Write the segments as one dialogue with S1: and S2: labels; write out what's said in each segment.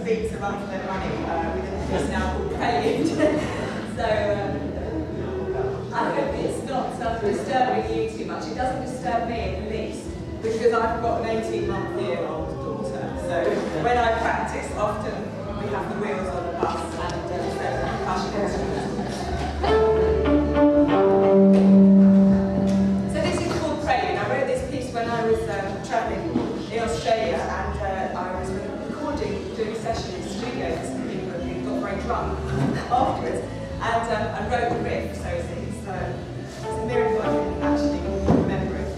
S1: feats amongst their money with a piece now called Quail. So I hope it's not disturbing you too much. It doesn't disturb me in the least, because I've got an 18-month-year-old daughter. So when I practice, often we have the wheels on the bus and percussion instruments. So this is called Quail. I wrote this piece when I was travelling in Australia, and I was recording, doing a session in the studio with some people who got very drunk afterwards, and I wrote the riff, so it's a miracle I can actually remember it.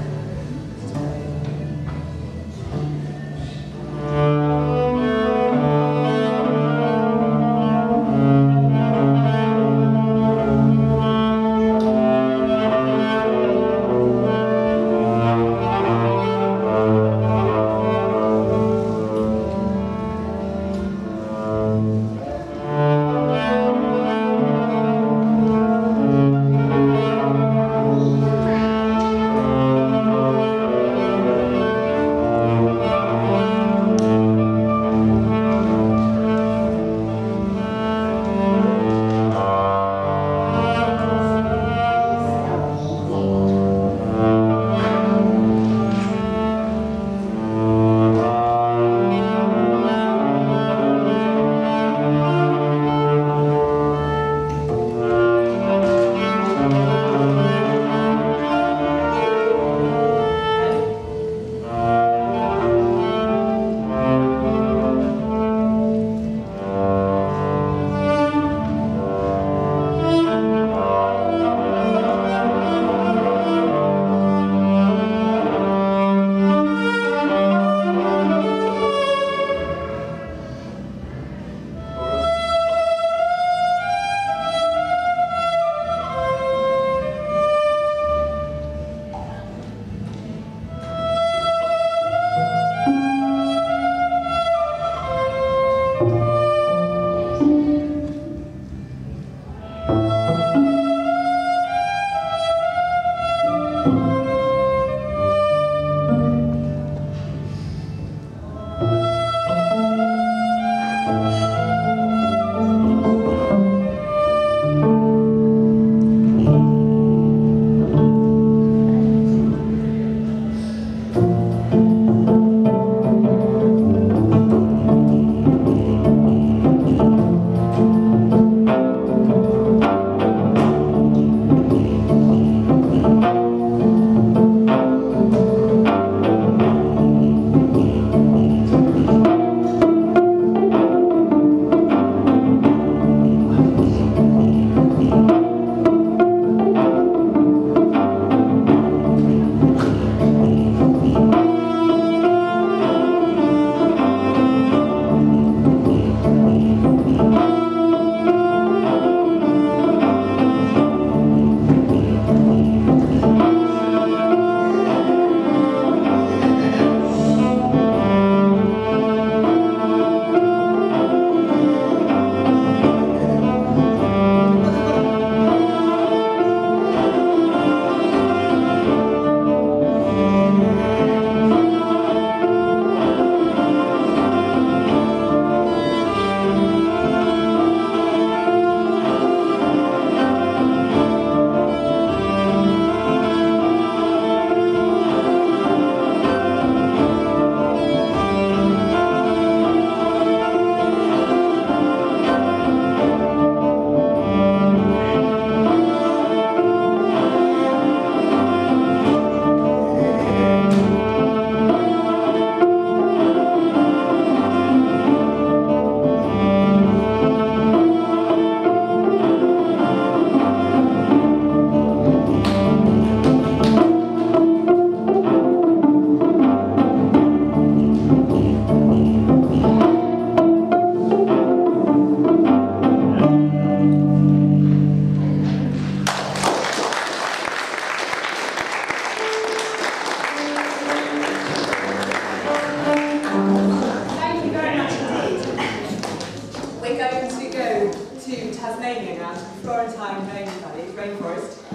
S1: rainforest,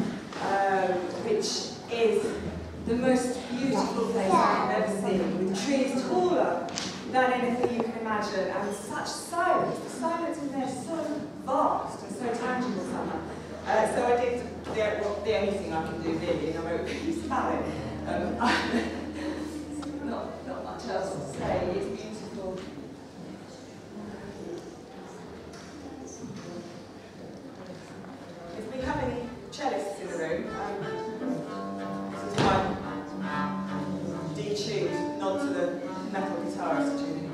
S1: which is the most beautiful place I've ever seen, with trees taller than anything you can imagine, and such silence. The silence in there is so vast and so tangible somehow. So I did the only thing I can do really, and I wrote a piece about it. Not much else to say. It's beautiful. If we have any cellists in the room, this is my detuned, nod to the metal guitarist tuning.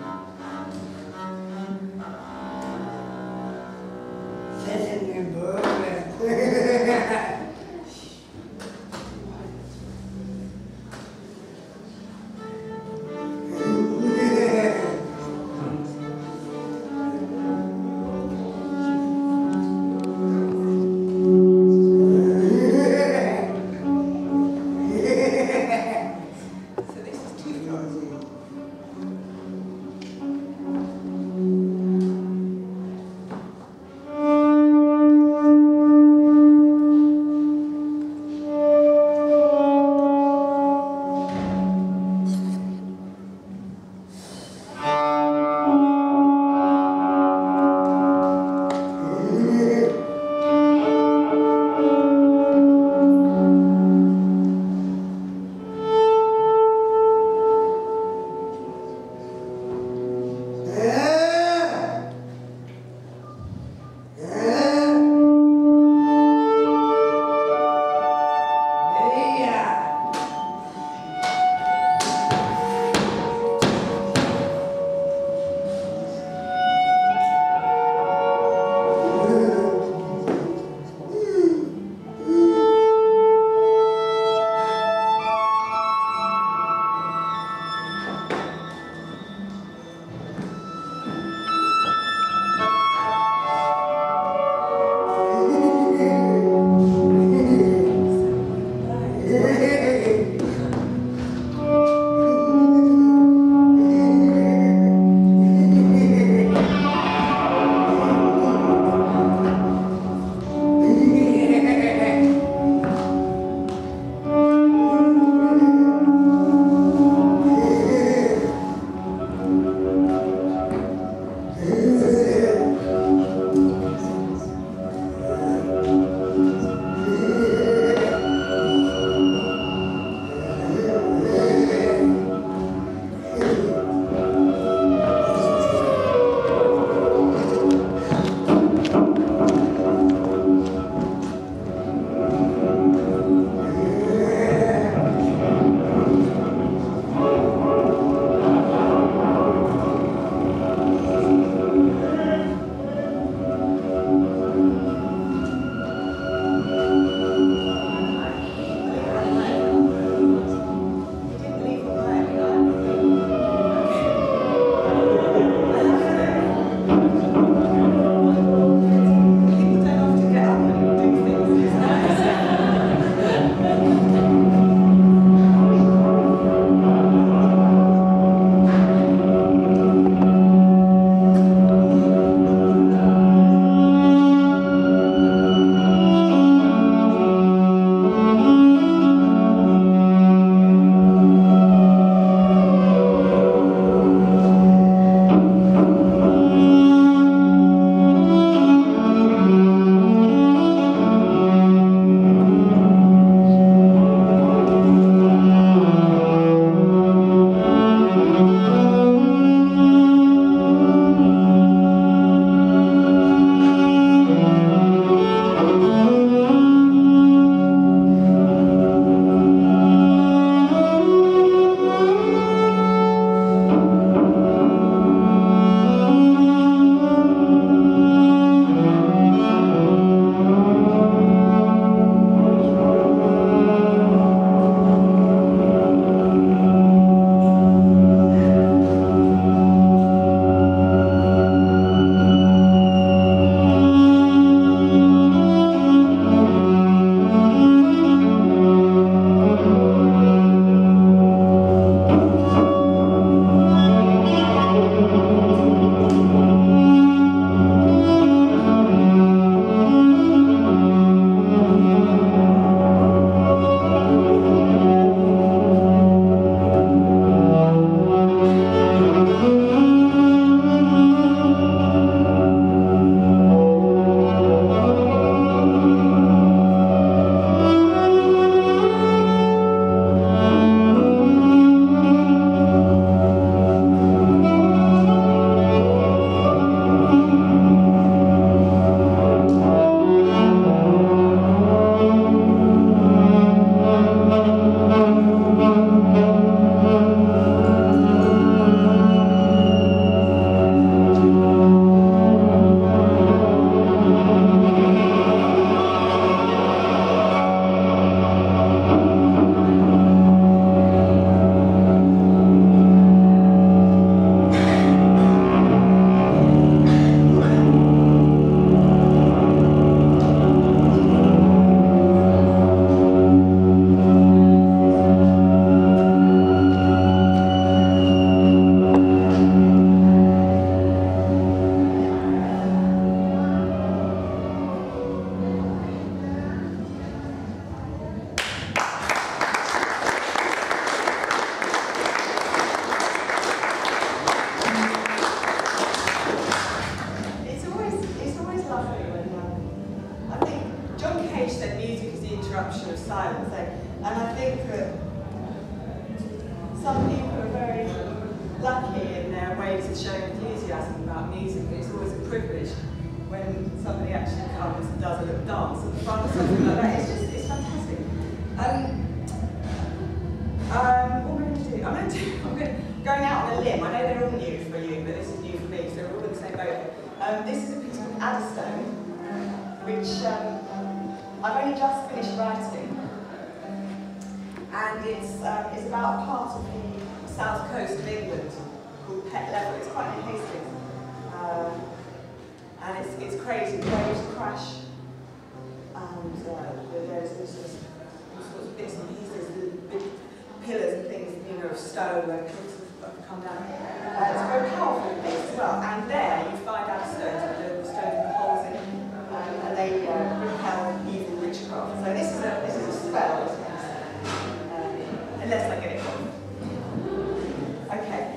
S1: silent. So, and I think that some people are very lucky in their ways of showing enthusiasm about music, but it's always a privilege when somebody actually comes and does a little dance at the front or something like that. It's fantastic. What am I going to do? I'm going out on a limb. I know they're all new for you, but this is new for me, so we're all in the same boat. This is a piece called Adderstone, which I've only just finished writing. And it's about a part of the south coast of England called Pet Level. It's quite near Hastings. And it's crazy. The waves crash, and there's all sorts of bits and pieces, big pillars and things, of stone where cliffs have come down. It's a very powerful place as well. And there you find adderstones with the stones with holes in, and they repel evil witchcraft. So this is a spell, unless I get it wrong. Okay.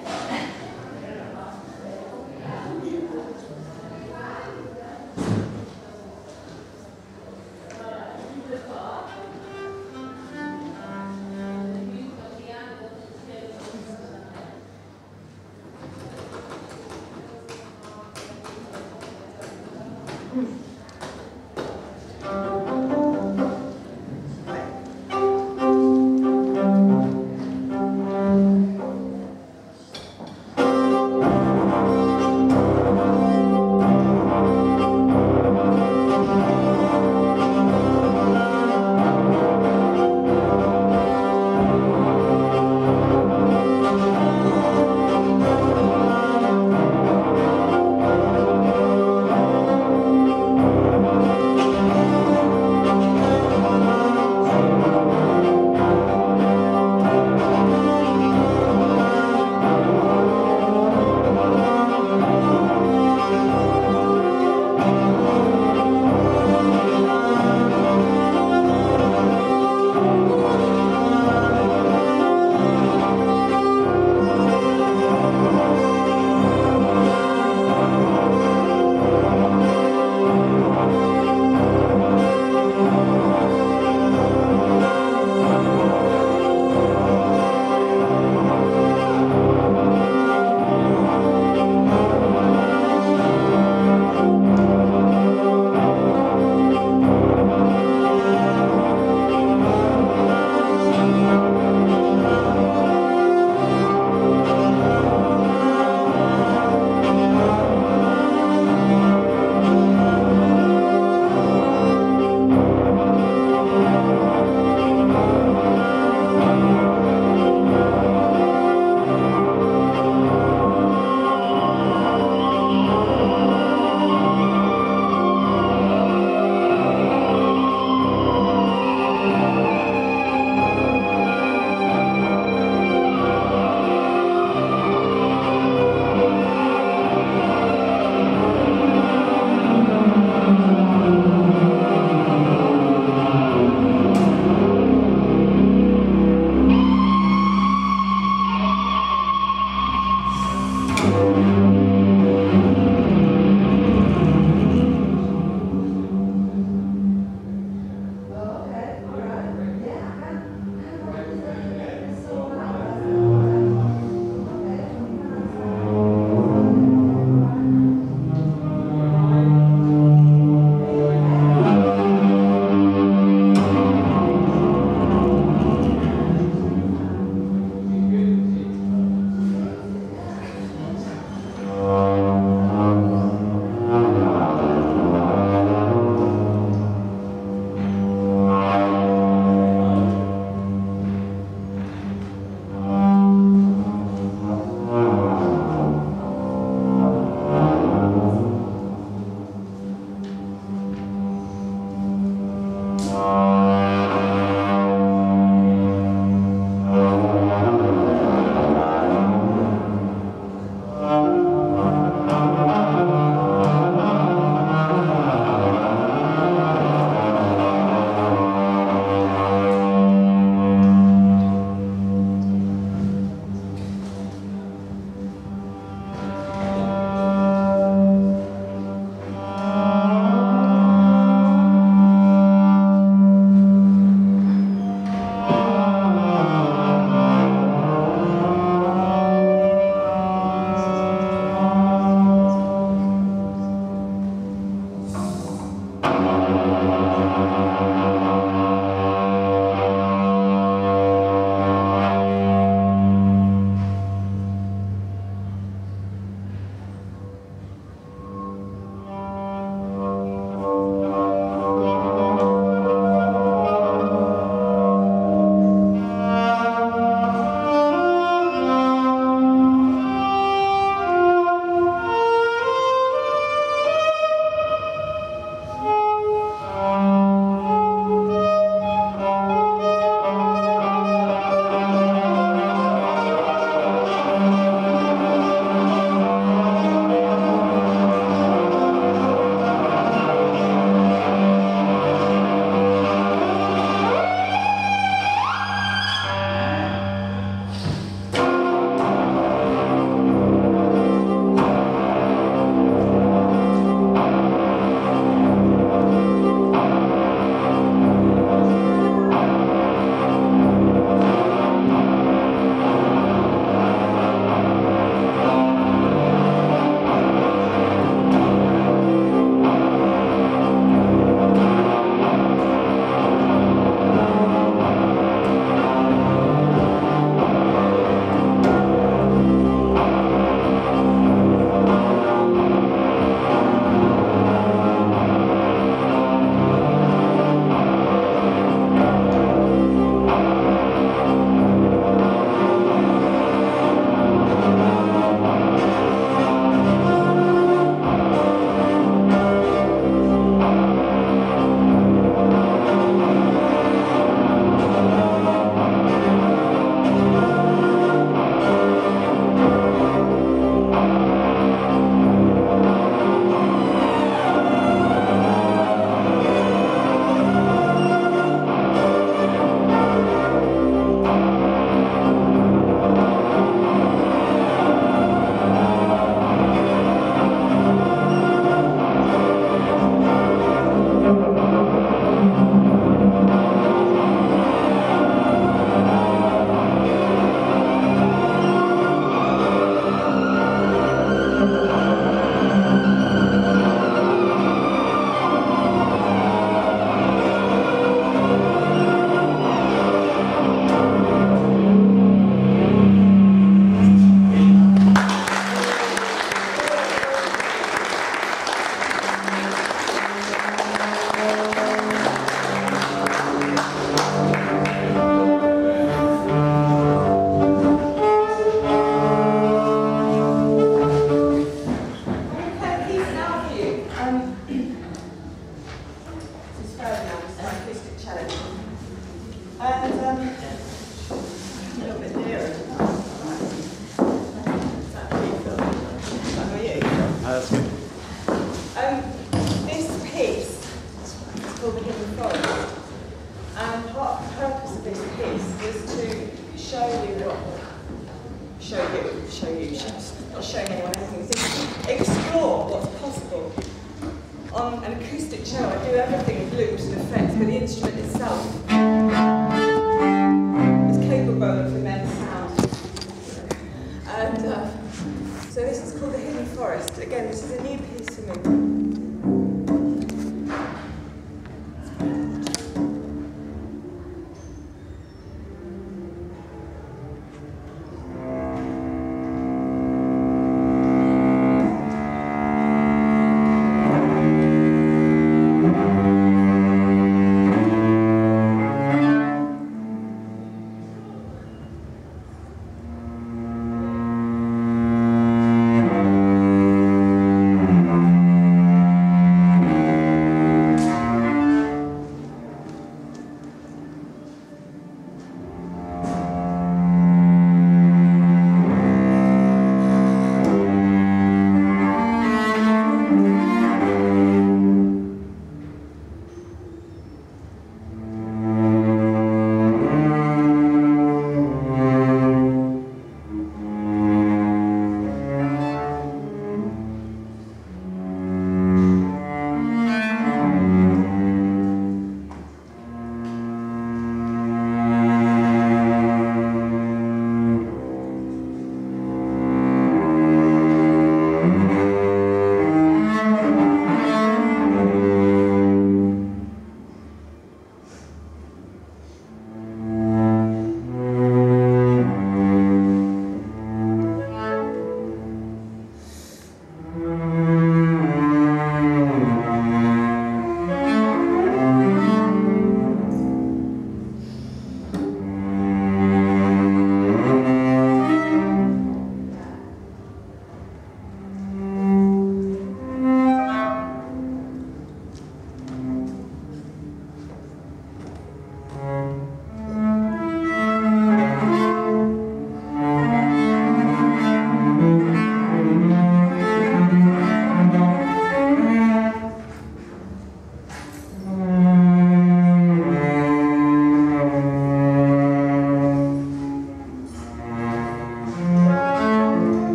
S1: And a little bit nearer. Is that for you, Phil? Is that for you?
S2: That's good.
S1: This piece is called the Hidden Forest. And part of the purpose of this piece was to show you, not showing anyone anything, it's to explore what's possible. On an acoustic show, I do everything with loops and effects, but the instrument itself is capable of immense sound. And so this is called the Hidden Forest. Again, this is a new piece for me.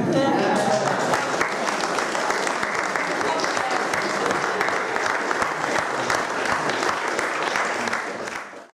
S1: Yeah.